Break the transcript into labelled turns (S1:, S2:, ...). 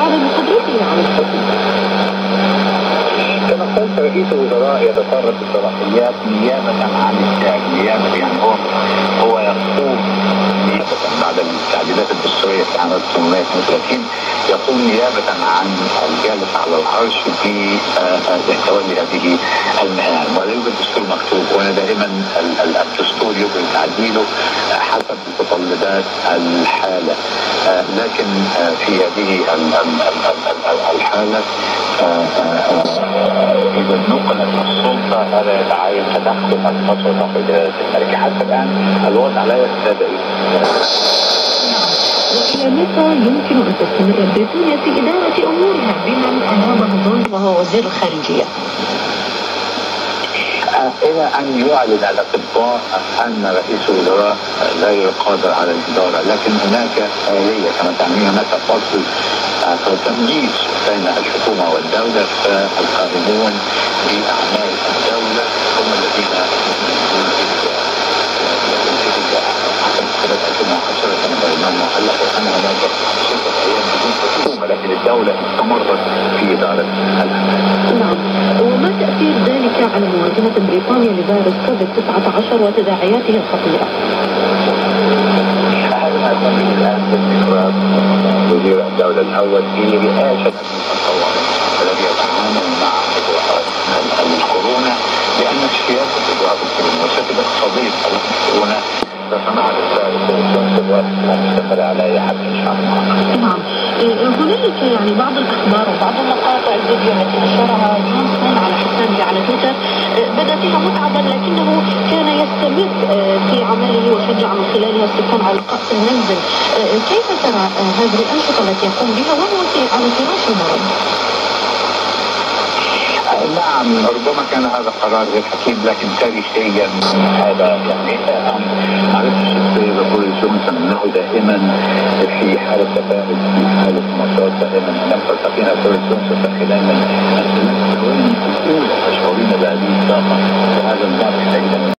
S1: بعدم قدرته على الحكم.
S2: كما قلت رئيس الوزراء يتصرف الصلاحيات نيابة عن الشعب، نيابة يعني هو يقوم بعد التعديلات الدستورية في عام 1832 يقوم نيابة عن الجالس على العرش في تولي هذه المهام، ولا يوجد دستور مكتوب، وهنا دائما الدستور يمكن تعديله حسب متطلبات الحالة، لكن في هذه الحالة إذا نقلت السلطة هذا يتعين تدخل الفترة وتخرج الملكة. حتى الآن الوضع لا يستدعي.
S1: وإلى متى يمكن أن تستمر بريطانيا في إدارة أمورها بمن أنابه ظن وهو وزير الخارجية؟
S2: إلى أن يعلن الأطباء أن رئيس الوزراء غير قادر على الإدارة، لكن هناك آلية كما تعلمين، هناك فصل تمييز بين الحكومة والدولة، فالقائمون بأعمال الدولة هم الذين سنة 2010 كان برنامج معلق وكان هناك 6 أيام بدون حكومة، لكن الدولة استمرت في إدارتها.
S1: نعم، وما تأثير ذلك على مواجهة بريطانيا لفيروس كوفيد 19 وتداعياته الخطيرة؟
S2: هذا ما يقوم به الآن باستقرار وزير الدولة الأول في رئاسة الطوارئ الذي يتعامل مع إجراءات الكورونا، لأن السياسة إجراءات الكورونا والسياسة الاقتصادية في الكورونا تصنعت السياسة مستقرة على أي حد إن شاء الله.
S1: نعم، هنالك يعني بعض الأخبار وبعض المقاطع الفيديو التي نشرها جونسون على حسابه على تويتر بدا فيها متعبا، لكنه كان يستمر في عمله وشجع من خلالها السكان على البقاء في المنزل. كيف ترى هذه الأنشطة التي يقوم بها وهو على فراش المرض؟
S2: نعم، ربما كان هذا قرار غير حكيم، لكن تاريخيا هذا يعني معرفة الشخصية بوريس جونسون أنه دائما في حالة تفاؤل، في حالة نشاط دائما. لم تلتقينا بوريس جونسون خلال الثواني الأولى تشعرين بهذه الطاقة وهذا المرض.